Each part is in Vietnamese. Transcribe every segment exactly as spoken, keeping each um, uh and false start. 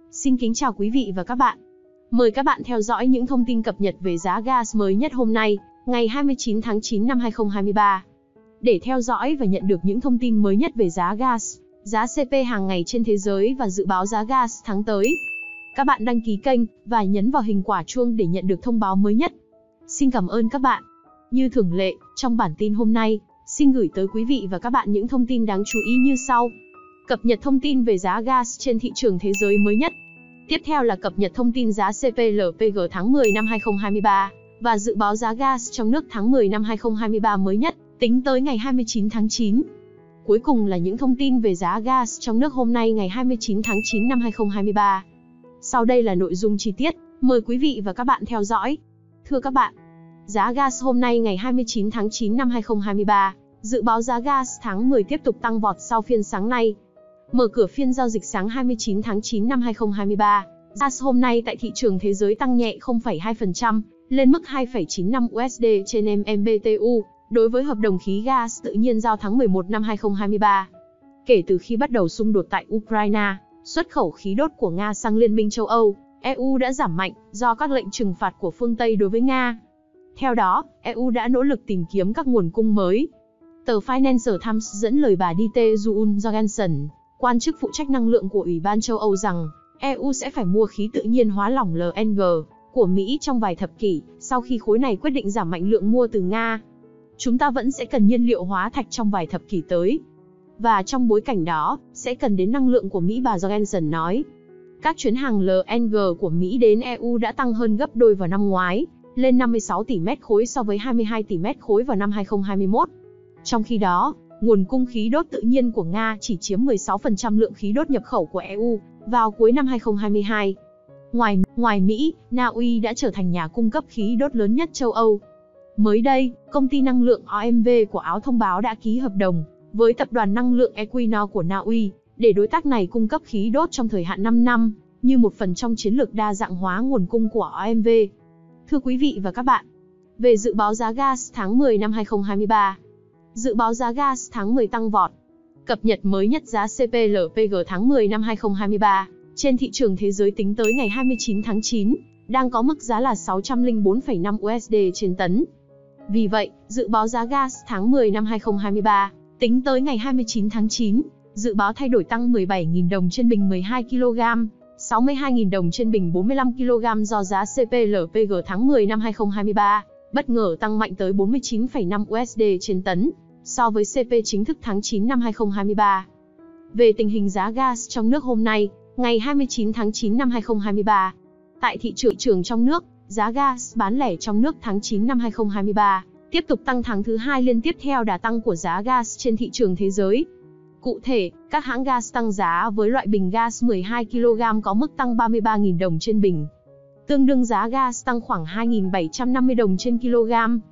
Xin kính chào quý vị và các bạn. Mời các bạn theo dõi những thông tin cập nhật về giá gas mới nhất hôm nay, ngày hai mươi chín tháng chín năm hai nghìn không trăm hai mươi ba. Để theo dõi và nhận được những thông tin mới nhất về giá gas, giá xê pê hàng ngày trên thế giới và dự báo giá gas tháng tới, các bạn đăng ký kênh và nhấn vào hình quả chuông để nhận được thông báo mới nhất. Xin cảm ơn các bạn. Như thường lệ, trong bản tin hôm nay, xin gửi tới quý vị và các bạn những thông tin đáng chú ý như sau. Cập nhật thông tin về giá gas trên thị trường thế giới mới nhất. Tiếp theo là cập nhật thông tin giá xê pê lờ pê giê tháng mười năm hai nghìn không trăm hai mươi ba và dự báo giá gas trong nước tháng mười năm hai nghìn không trăm hai mươi ba mới nhất, tính tới ngày hai mươi chín tháng chín. Cuối cùng là những thông tin về giá gas trong nước hôm nay ngày hai mươi chín tháng chín năm hai nghìn không trăm hai mươi ba. Sau đây là nội dung chi tiết, mời quý vị và các bạn theo dõi. Thưa các bạn, giá gas hôm nay ngày hai mươi chín tháng chín năm hai nghìn không trăm hai mươi ba, dự báo giá gas tháng mười tiếp tục tăng vọt sau phiên sáng nay. Mở cửa phiên giao dịch sáng hai mươi chín tháng chín năm hai nghìn không trăm hai mươi ba, gas hôm nay tại thị trường thế giới tăng nhẹ không phẩy hai phần trăm, lên mức hai phẩy chín lăm u ét đê trên em em bê tê u, đối với hợp đồng khí gas tự nhiên giao tháng mười một năm hai nghìn không trăm hai mươi ba. Kể từ khi bắt đầu xung đột tại Ukraine, xuất khẩu khí đốt của Nga sang Liên minh châu Âu, e u đã giảm mạnh do các lệnh trừng phạt của phương Tây đối với Nga. Theo đó, e u đã nỗ lực tìm kiếm các nguồn cung mới. Tờ Financial Times dẫn lời bà Dieter Jung Jorgensen, quan chức phụ trách năng lượng của Ủy ban châu Âu rằng, e u sẽ phải mua khí tự nhiên hóa lỏng lờ en giê của Mỹ trong vài thập kỷ, sau khi khối này quyết định giảm mạnh lượng mua từ Nga. Chúng ta vẫn sẽ cần nhiên liệu hóa thạch trong vài thập kỷ tới. Và trong bối cảnh đó, sẽ cần đến năng lượng của Mỹ, bà Jorgensen nói. Các chuyến hàng lờ en giê của Mỹ đến e u đã tăng hơn gấp đôi vào năm ngoái, lên năm mươi sáu tỷ mét khối so với hai mươi hai tỷ mét khối vào năm hai nghìn không trăm hai mươi mốt. Trong khi đó, nguồn cung khí đốt tự nhiên của Nga chỉ chiếm mười sáu phần trăm lượng khí đốt nhập khẩu của e u vào cuối năm hai nghìn không trăm hai mươi hai. Ngoài, ngoài Mỹ, Na Uy đã trở thành nhà cung cấp khí đốt lớn nhất châu Âu. Mới đây, công ty năng lượng o em vê của Áo thông báo đã ký hợp đồng với tập đoàn năng lượng Equinor của Na Uy, để đối tác này cung cấp khí đốt trong thời hạn năm năm, như một phần trong chiến lược đa dạng hóa nguồn cung của o em vê. Thưa quý vị và các bạn, về dự báo giá gas tháng mười năm hai nghìn không trăm hai mươi ba. Dự báo giá gas tháng mười tăng vọt. Cập nhật mới nhất giá xê pê lờ pê giê tháng mười năm hai nghìn không trăm hai mươi ba, trên thị trường thế giới tính tới ngày hai mươi chín tháng chín, đang có mức giá là sáu trăm lẻ bốn phẩy năm u ét đê trên tấn. Vì vậy, dự báo giá gas tháng mười năm hai nghìn không trăm hai mươi ba, tính tới ngày hai mươi chín tháng chín, dự báo thay đổi tăng mười bảy nghìn đồng trên bình mười hai ki lô gam, sáu mươi hai nghìn đồng trên bình bốn mươi lăm ki lô gam do giá xê pê lờ pê giê tháng mười năm hai nghìn không trăm hai mươi ba, bất ngờ tăng mạnh tới bốn mươi chín phẩy năm u ét đê trên tấn, so với xê pê chính thức tháng chín năm hai nghìn không trăm hai mươi ba. Về tình hình giá gas trong nước hôm nay, ngày hai mươi chín tháng chín năm hai nghìn không trăm hai mươi ba, tại thị trường trường trong nước, giá gas bán lẻ trong nước tháng chín năm hai nghìn không trăm hai mươi ba tiếp tục tăng tháng thứ hai liên tiếp theo đà tăng của giá gas trên thị trường thế giới. Cụ thể, các hãng gas tăng giá với loại bình gas mười hai ki lô gam có mức tăng ba mươi ba nghìn đồng trên bình. Tương đương giá gas tăng khoảng hai nghìn bảy trăm năm mươi đồng trên kg.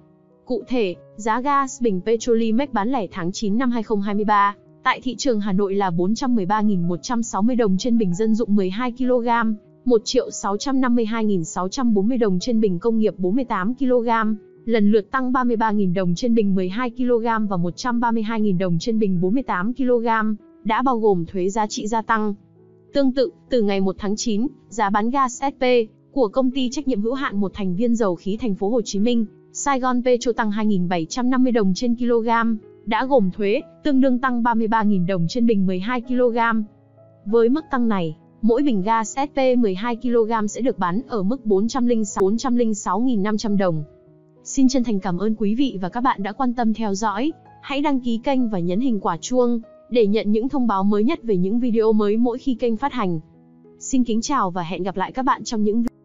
Cụ thể, giá gas bình Petrolimex bán lẻ tháng chín năm hai nghìn không trăm hai mươi ba, tại thị trường Hà Nội là bốn trăm mười ba nghìn một trăm sáu mươi đồng trên bình dân dụng mười hai ki lô gam, một triệu sáu trăm năm mươi hai nghìn sáu trăm bốn mươi đồng trên bình công nghiệp bốn mươi tám ki lô gam, lần lượt tăng ba mươi ba nghìn đồng trên bình mười hai ki lô gam và một trăm ba mươi hai nghìn đồng trên bình bốn mươi tám ki lô gam, đã bao gồm thuế giá trị gia tăng. Tương tự, từ ngày một tháng chín, giá bán gas ét pê của công ty trách nhiệm hữu hạn một thành viên dầu khí thành phố Hồ Chí Minh, Saigon Petro tăng hai nghìn bảy trăm năm mươi đồng trên kg, đã gồm thuế, tương đương tăng ba mươi ba nghìn đồng trên bình mười hai ki lô gam. Với mức tăng này, mỗi bình gas ét pê mười hai ki lô gam sẽ được bán ở mức bốn trăm lẻ sáu nghìn năm trăm đồng. Xin chân thành cảm ơn quý vị và các bạn đã quan tâm theo dõi. Hãy đăng ký kênh và nhấn hình quả chuông để nhận những thông báo mới nhất về những video mới mỗi khi kênh phát hành. Xin kính chào và hẹn gặp lại các bạn trong những video